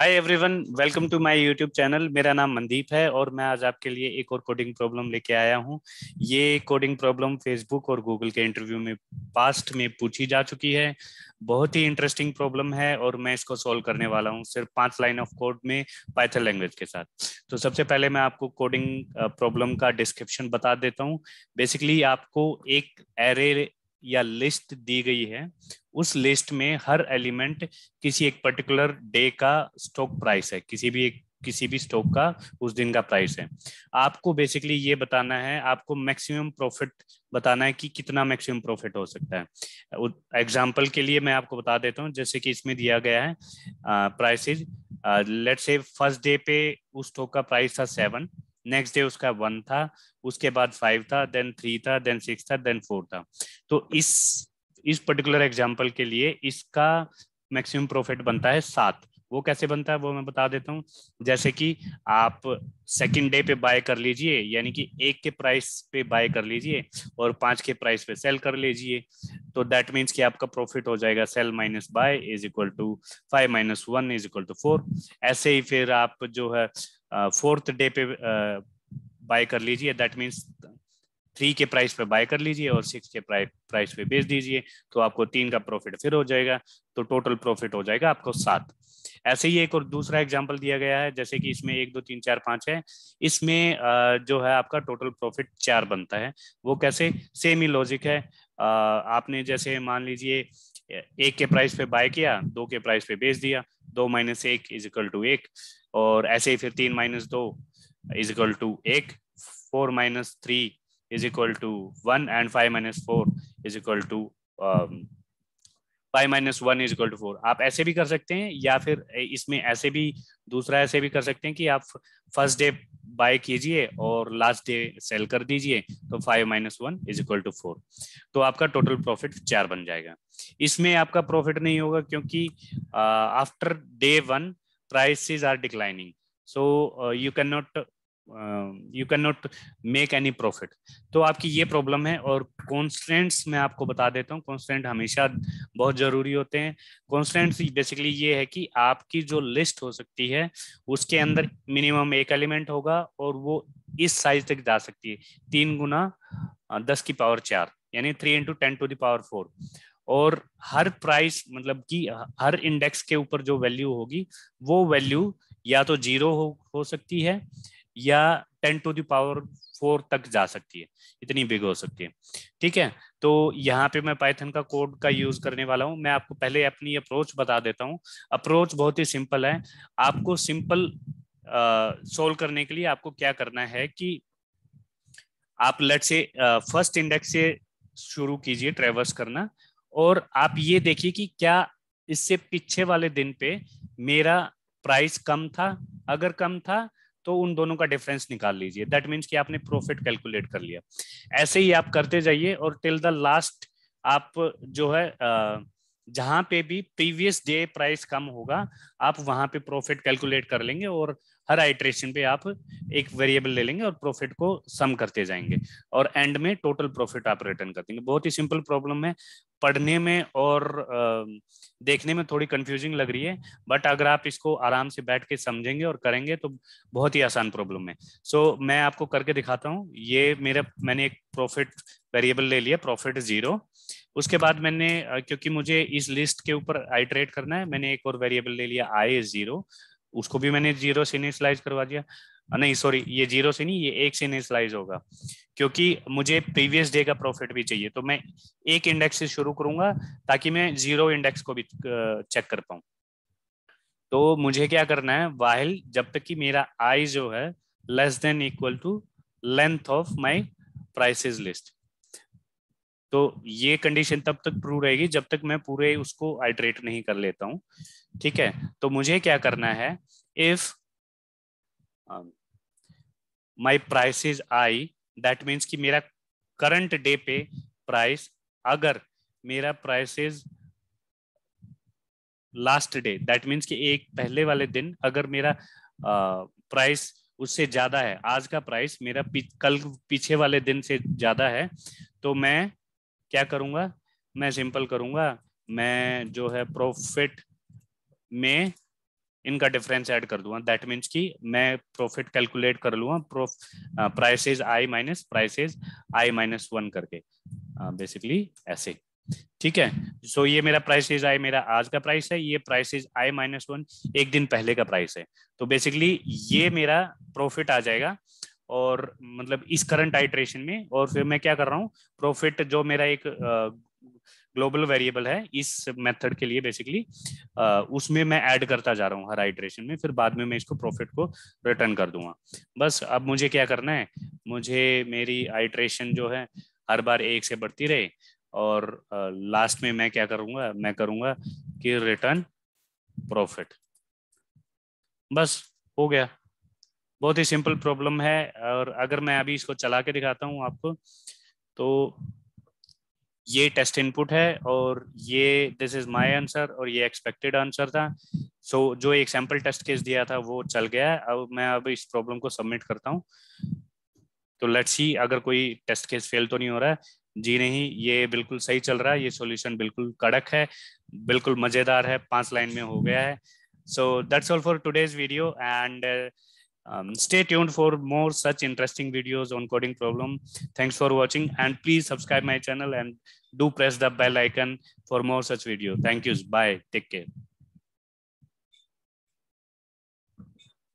Hi everyone, welcome to my YouTube channel. मेरा नाम मनदीप है और मैं आज आपके लिए एक और कोडिंग प्रॉब्लम लेके आया हूँ। ये कोडिंग प्रॉब्लम फेसबुक और गूगल के इंटरव्यू में पास्ट में पूछी जा चुकी है। बहुत ही इंटरेस्टिंग प्रॉब्लम है और मैं इसको सॉल्व करने वाला हूँ सिर्फ 5 लाइन ऑफ कोड में पाइथन लैंग्वेज के साथ। तो सबसे पहले मैं आपको कोडिंग प्रॉब्लम का डिस्क्रिप्शन बता देता हूँ। बेसिकली आपको एक एरे या लिस्ट दी गई है। उस लिस्ट में हर एलिमेंट किसी एक पर्टिकुलर डे का स्टॉक प्राइस है, किसी भी स्टॉक का उस दिन का प्राइस है। आपको बेसिकली ये बताना है, आपको मैक्सिमम प्रॉफिट बताना है कि कितना मैक्सिमम प्रॉफिट हो सकता है। एग्जांपल के लिए मैं आपको बता देता हूँ, जैसे कि इसमें दिया गया है prices. Let's say first day पे उस स्टॉक का प्राइस था 7, नेक्स्ट डे उसका 1 था, उसके बाद 5 था, देन 3 था, देन 6 था, देन 4 था। तो इस पर्टिकुलर एग्जांपल के लिए इसका मैक्सिमम प्रॉफिट बनता है 7। वो कैसे बनता है वो मैं बता देता हूँ। जैसे कि आप सेकंड डे पे बाय कर लीजिए, यानी कि 1 के प्राइस पे बाय कर लीजिए और 5 के प्राइस पे सेल कर लीजिए। तो दैट मीन्स कि आपका प्रॉफिट हो जाएगा sell minus buy is equal to 5 minus 1 is equal to 4। ऐसे ही फिर आप जो है फोर्थ डे पे बाय कर लीजिए, दैट मीन्स 3 के प्राइस पे बाय कर लीजिए और 6 के प्राइस पे बेच दीजिए, तो आपको 3 का प्रॉफिट फिर हो जाएगा। तो टोटल प्रॉफिट हो जाएगा आपको 7। ऐसे ही एक और दूसरा एग्जांपल दिया गया है, जैसे कि इसमें 1 2 3 4 5 है। इसमें जो है आपका टोटल प्रॉफिट 4 बनता है। वो कैसे? सेम ही लॉजिक है। आपने जैसे मान लीजिए 1 के प्राइस पे बाय किया, 2 के प्राइस पे बेच दिया, 2 माइनस 1 इज इक्वल टू 1। और ऐसे ही फिर 3 minus 2 is equal to 1, 4 minus 3 is equal to 1 and 5 minus 4 is equal to 5 minus 1 is equal to 4। आप ऐसे भी कर सकते हैं, या फिर इसमें ऐसे भी दूसरा ऐसे भी कर सकते हैं कि आप फर्स्ट डे बाय कीजिए और लास्ट डे सेल कर दीजिए, तो 5 माइनस 1 इज इक्वल टू 4। तो आपका टोटल प्रॉफिट 4 बन जाएगा। इसमें आपका प्रॉफिट नहीं होगा क्योंकि after day 1 prices are declining, so you can not make any profit. तो आपकी ये प्रॉब्लम है। और कॉन्स्टेंट्स मैं आपको बता देता हूँ, कॉन्स्टेंट हमेशा बहुत जरूरी होते हैं। कॉन्स्टेंट्स बेसिकली ये है कि आपकी जो लिस्ट हो सकती है उसके अंदर मिनिमम एक एलिमेंट होगा और वो इस साइज तक जा सकती है, 3 गुना 10 की पावर 4, यानी 3 इंटू 10 टू द पावर 4। और हर प्राइस मतलब कि हर इंडेक्स के ऊपर जो वैल्यू होगी वो वैल्यू या तो 0 हो सकती है या 10 टू द पावर 4 तक जा सकती है, इतनी बिग हो सकती है। ठीक है, तो यहाँ पे मैं पाइथन का कोड का यूज करने वाला हूँ। मैं आपको पहले अपनी अप्रोच बता देता हूँ। अप्रोच बहुत ही सिंपल है। आपको सिंपल सोल्व करने के लिए आपको क्या करना है कि आप लेट से फर्स्ट इंडेक्स से शुरू कीजिए ट्रेवर्स करना, और आप ये देखिए कि क्या इससे पीछे वाले दिन पे मेरा प्राइस कम था। अगर कम था तो उन दोनों का डिफरेंस निकाल लीजिए, दैट मीन्स कि आपने प्रॉफिट कैलकुलेट कर लिया। ऐसे ही आप करते जाइए और टिल द लास्ट आप जो है जहां पे भी प्रीवियस डे प्राइस कम होगा आप वहां पे प्रॉफिट कैलकुलेट कर लेंगे, और हर आइट्रेशन पे आप एक वेरिएबल ले लेंगे और प्रॉफिट को सम करते जाएंगे, और एंड में टोटल प्रॉफिट आप रिटर्न कर देंगे। बहुत ही सिंपल प्रॉब्लम है। पढ़ने में और देखने में थोड़ी कंफ्यूजिंग लग रही है, बट अगर आप इसको आराम से बैठ के समझेंगे और करेंगे तो बहुत ही आसान प्रॉब्लम है। सो मैं आपको करके दिखाता हूँ। ये मैंने एक प्रॉफिट वेरिएबल ले लिया, प्रॉफिट 0। उसके बाद मैंने क्योंकि मुझे इस लिस्ट के ऊपर आइटरेट करना है, मैंने एक और वेरिएबल ले लिया i0। उसको भी मैंने 0 से इनिशियलाइज करवा दिया। नहीं सॉरी, ये 0 से नहीं, ये 1 से इनिशियलाइज होगा, क्योंकि मुझे प्रीवियस डे का प्रॉफिट भी चाहिए। तो मैं एक इंडेक्स से शुरू करूंगा ताकि मैं 0 इंडेक्स को भी चेक कर पाऊं। तो मुझे क्या करना है, वाइल जब तक कि मेरा आई जो है less than equal to length of my prices list, तो ये कंडीशन तब तक ट्रू रहेगी जब तक मैं पूरे उसको आइटरेट नहीं कर लेता हूं। ठीक है, तो मुझे क्या करना है, if my price is i, that means कि मेरा करंट डे पे प्राइस, अगर मेरा price is last day, that means कि एक पहले वाले दिन अगर मेरा प्राइस उससे ज्यादा है, आज का प्राइस मेरा कल पीछे वाले दिन से ज्यादा है, तो मैं क्या करूंगा, मैं सिंपल करूंगा, मैं जो है प्रॉफिट में इनका डिफरेंस ऐड कर दूंगा, दैट मीन्स कि मैं प्रॉफिट कैलकुलेट कर लूंगा prices i minus prices i minus 1 करके, बेसिकली ऐसे, ठीक है। सो ये मेरा प्राइसेस आई मेरा आज का प्राइस है, ये प्राइसेस आई माइनस 1 एक दिन पहले का प्राइस है। तो बेसिकली ये मेरा प्रॉफिट आ जाएगा, और मतलब इस करंट आइट्रेशन में। और फिर मैं क्या कर रहा हूँ, प्रॉफिट जो मेरा एक ग्लोबल वेरिएबल है इस मेथड के लिए बेसिकली, उसमें मैं ऐड करता जा रहा हूँ हर आइट्रेशन में, फिर बाद में मैं इसको प्रॉफिट को रिटर्न कर दूंगा। बस अब मुझे क्या करना है, मुझे मेरी आइट्रेशन जो है हर बार एक से बढ़ती रहे, और लास्ट में मैं क्या करूंगा, मैं करूंगा कि रिटर्न प्रॉफिट। बस हो गया, बहुत ही सिंपल प्रॉब्लम है। और अगर मैं अभी इसको चला के दिखाता हूँ आपको, तो ये टेस्ट इनपुट है, और ये दिस इज माय आंसर, और ये एक्सपेक्टेड आंसर था। सो जो एक सैंपल टेस्ट केस दिया था वो चल गया है। अब मैं इस प्रॉब्लम को सबमिट करता हूँ, तो लेट्स सी अगर कोई टेस्ट केस फेल तो नहीं हो रहा है। जी नहीं, ये बिल्कुल सही चल रहा है, ये सॉल्यूशन बिल्कुल कड़क है, बिल्कुल मजेदार है, 5 लाइन में हो गया है। So that's all for today's video, and stay tuned for more such interesting videos on coding problem. Thanks for watching, and please subscribe my channel and do press the bell icon for more such video. Thank you. Bye. Take care.